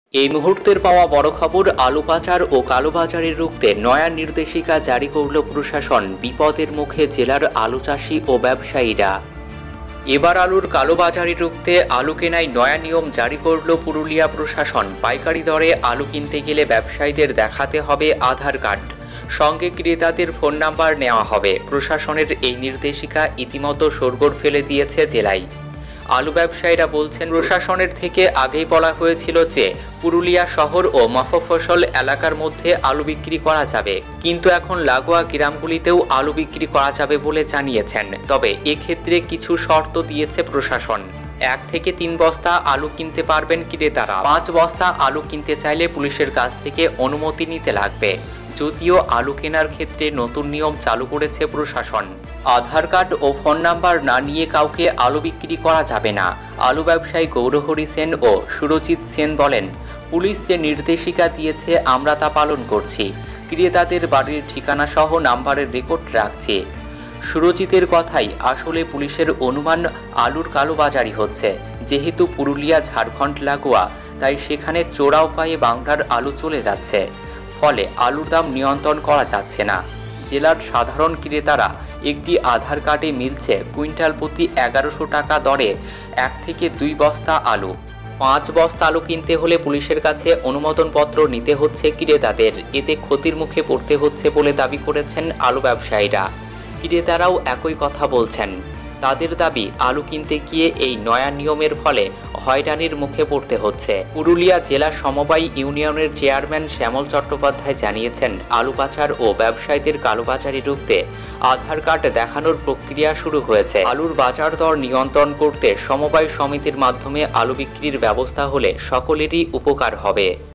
এই মুহূর্তের পাওয়া বড় খবর, আলু পাচার ও কালোবাজারে রুখতে নয়া নির্দেশিকা জারি করল প্রশাসন। বিপদের মুখে জেলার আলু চাষি ও ব্যবসায়ীরা। এবার আলুর কালোবাজারি রুখতে আলু কেনায় নয়া নিয়ম জারি করল পুরুলিয়া প্রশাসন। পাইকারি দরে আলু কিনতে গেলে ব্যবসায়ীদের দেখাতে হবে আধার কার্ড, সঙ্গে ক্রেতাদের ফোন নাম্বার নেওয়া হবে। প্রশাসনের এই নির্দেশিকা ইতিমধ্যে শোরগোল ফেলে দিয়েছে জেলায়। আলু ব্যবসায়ীরা বলছেন, প্রশাসনের থেকে আগেই বলা হয়েছিল যে পুরুলিয়া শহর ও মফস্বল এলাকার মধ্যে আলু বিক্রি করা যাবে, কিন্তু এখন লাগোয়া গ্রামগুলিতেও আলু বিক্রি করা যাবে বলে জানিয়েছেন। তবে এক্ষেত্রে কিছু শর্ত দিয়েছে প্রশাসন। 1 থেকে 3 বস্তা আলু কিনতে পারবেন ক্রেতারা। 5 বস্তা আলু কিনতে চাইলে পুলিশের কাছ থেকে অনুমতি নিতে লাগবে। যদিও আলু কেনার ক্ষেত্রে নতুন নিয়ম চালু করেছে প্রশাসন। আধার কার্ড ও ফোন নাম্বার না নিয়ে কাউকে আলু বিক্রি করা যাবে না। আলু ব্যবসায়ী গৌরহরি সেন ও সুরজিৎ সেন বলেন, পুলিশ যে নির্দেশিকা দিয়েছে আমরা তা পালন করছি। ক্রেতাদের বাড়ির ঠিকানা সহ নাম্বারের রেকর্ড রাখছি। সুরজিতের কথাই, আসলে পুলিশের অনুমান আলুর কালোবাজারি হচ্ছে। যেহেতু পুরুলিয়া ঝাড়খণ্ড লাগোয়া, তাই সেখানে চোরা উপায়ে বাংলার আলু চলে যাচ্ছে, ফলে আলুর দাম নিয়ন্ত্রণ করা যাচ্ছে না। জেলার সাধারণ ক্রেতারা একটি আধার কার্ডে মিলছে কুইন্টাল প্রতি 1100 টাকা দরে 1 থেকে 2 বস্তা আলু। 5 বস্তা আলু কিনতে হলে পুলিশের কাছে অনুমোদনপত্র নিতে হচ্ছে ক্রেতাদের। এতে ক্ষতির মুখে পড়তে হচ্ছে বলে দাবি করেছেন আলু ব্যবসায়ীরা। ক্রেতারাও একই কথা বলছেন। তাদের দাবি, আলু কিনতে গিয়ে এই নয়া নিয়মের ফলে হয়রানির মুখে পড়তে হচ্ছে। পুরুলিয়া জেলা সমবায় ইউনিয়নের চেয়ারম্যান শ্যামল চট্টোপাধ্যায় জানিয়েছেন, আলু পাচার ও ব্যবসায়ীদের কালোবাজারি রুখতে আধার কার্ড দেখানোর প্রক্রিয়া শুরু হয়েছে। আলুর বাজার দর নিয়ন্ত্রণ করতে সমবায় সমিতির মাধ্যমে আলু বিক্রির ব্যবস্থা হলে সকলেরই উপকার হবে।